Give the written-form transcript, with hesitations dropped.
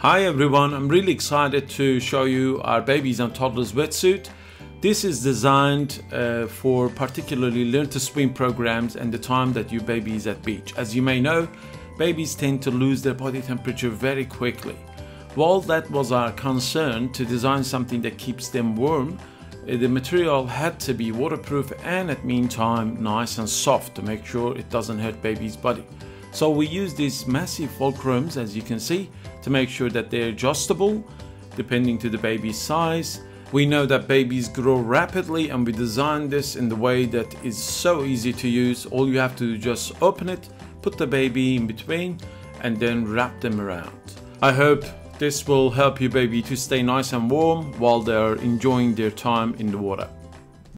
Hi everyone, I'm really excited to show you our babies and toddlers wetsuit. This is designed for particularly learn to swim programs and the time that your baby is at beach. As you may know, babies tend to lose their body temperature very quickly. While that was our concern to design something that keeps them warm, the material had to be waterproof and at meantime nice and soft to make sure it doesn't hurt baby's body. So we use these massive fulcrums, as you can see, to make sure that they're adjustable depending to the baby's size. We know that babies grow rapidly and we designed this in the way that is so easy to use. All you have to do is just open it, put the baby in between and then wrap them around. I hope this will help your baby to stay nice and warm while they're enjoying their time in the water.